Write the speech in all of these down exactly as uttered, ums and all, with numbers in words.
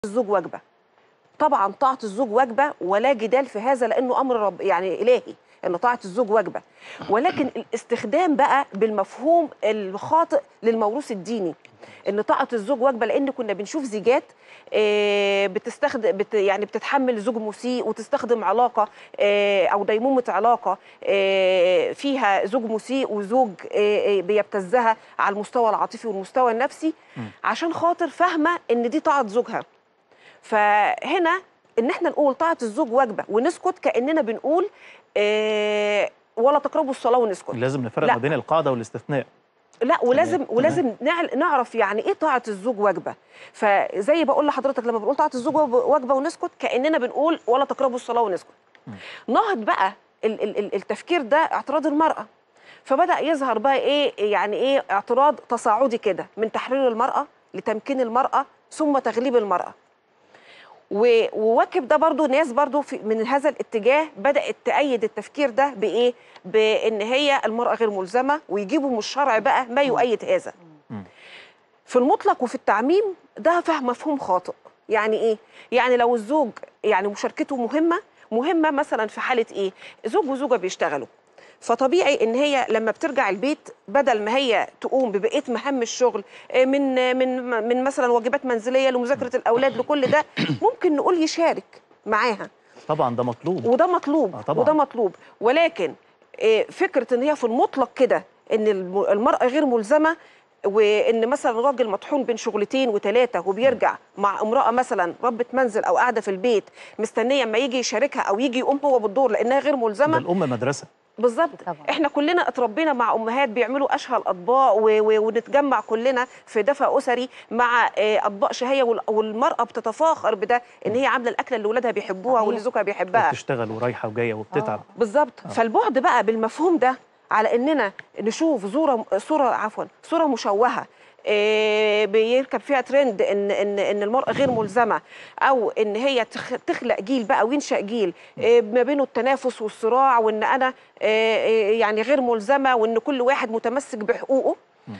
الزوج واجبة. طبعا طاعة الزوج واجبة ولا جدال في هذا، لأنه أمر رب يعني إلهي إن طاعة الزوج واجبة، ولكن الاستخدام بقى بالمفهوم الخاطئ للموروث الديني إن طاعة الزوج واجبة، لأن كنا بنشوف زيجات بتستخدم بت يعني بتتحمل زوج مسيء وتستخدم علاقة أو ديمومة علاقة فيها زوج مسيء وزوج بيبتزها على المستوى العاطفي والمستوى النفسي عشان خاطر فاهمة إن دي طاعة زوجها. فهنا ان احنا نقول طاعه الزوج واجبه ونسكت كاننا بنقول آه ولا تقربوا الصلاه ونسكت. لازم نفرق ما بين القاعده والاستثناء. لا، ولازم ولازم نعرف يعني ايه طاعه الزوج واجبه. فزي بقول لحضرتك لما بنقول طاعه الزوج واجبه ونسكت كاننا بنقول ولا تقربوا الصلاه ونسكت. نهض بقى التفكير ده اعتراض المراه، فبدا يظهر بقى ايه يعني ايه اعتراض تصاعدي كده من تحرير المراه لتمكين المراه ثم تغليب المراه. وواكب ده برضو ناس برضو في من هذا الاتجاه بدأت تأيد التفكير ده بإيه؟ بإن هي المرأة غير ملزمة، ويجيبوا من الشرع بقى ما يؤيد هذا. في المطلق وفي التعميم ده فهم مفهوم خاطئ. يعني إيه؟ يعني لو الزوج يعني مشاركته مهمة مهمة مثلا في حالة إيه؟ زوج وزوجة بيشتغلوا، فطبيعي ان هي لما بترجع البيت بدل ما هي تقوم ببقيه مهام الشغل من من من مثلا واجبات منزليه لمذاكره الاولاد لكل ده ممكن نقول يشارك معاها. طبعا ده مطلوب وده مطلوب آه طبعا. وده مطلوب، ولكن فكره ان هي في المطلق كده ان المراه غير ملزمه، وان مثلا راجل مطحون بين شغلتين وثلاثه وبيرجع مع امراه مثلا ربة منزل او قاعده في البيت مستنيه اما يجي يشاركها او يجي يقوم هو بالدور لانها غير ملزمه. ده الام مدرسه بالظبط. احنا كلنا اتربينا مع امهات بيعملوا اشهى الاطباق ونتجمع كلنا في دفء اسري مع اطباق شهيه، والمراه بتتفاخر بده ان هي عامله الاكله اللي اولادها بيحبوها واللي زوجها بيحبها، وبتشتغل ورايحه وجايه وبتتعب. آه. بالظبط. آه. فالبعد بقى بالمفهوم ده على اننا نشوف صوره صوره عفوا صوره مشوهه إيه بيركب فيها ترند ان ان ان المراه غير ملزمه، او ان هي تخلق جيل بقى وينشا جيل إيه ما بينه التنافس والصراع، وان انا إيه يعني غير ملزمه، وان كل واحد متمسك بحقوقه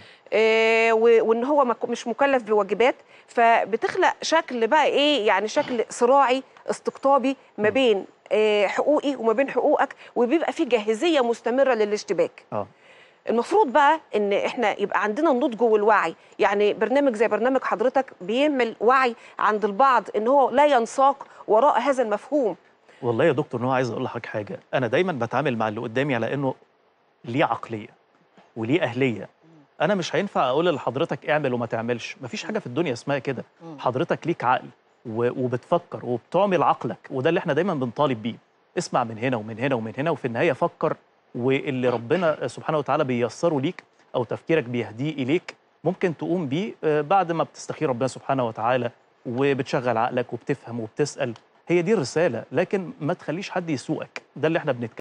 إيه وان هو مش مكلف بواجبات، فبتخلق شكل بقى ايه يعني شكل صراعي استقطابي ما بين إيه حقوقي وما بين حقوقك، وبيبقى في جاهزيه مستمره للاشتباك. اه المفروض بقى ان احنا يبقى عندنا النضج والوعي، يعني برنامج زي برنامج حضرتك بيعمل وعي عند البعض ان هو لا ينساق وراء هذا المفهوم. والله يا دكتور نوع عايز اقول لحضرتك حاجه، انا دايما بتعامل مع اللي قدامي على انه ليه عقليه وليه اهليه. انا مش هينفع اقول لحضرتك اعمل وما تعملش، مفيش حاجه في الدنيا اسمها كده. حضرتك ليك عقل وبتفكر وبتعمل عقلك، وده اللي احنا دايما بنطالب بيه. اسمع من هنا ومن هنا ومن هنا، وفي النهايه فكر، واللي ربنا سبحانه وتعالى بييسره ليك او تفكيرك بيهديه اليك ممكن تقوم بيه بعد ما بتستخير ربنا سبحانه وتعالى وبتشغل عقلك وبتفهم وبتسال. هي دي الرساله، لكن ما تخليش حد يسوقك. ده اللي احنا بنتكلم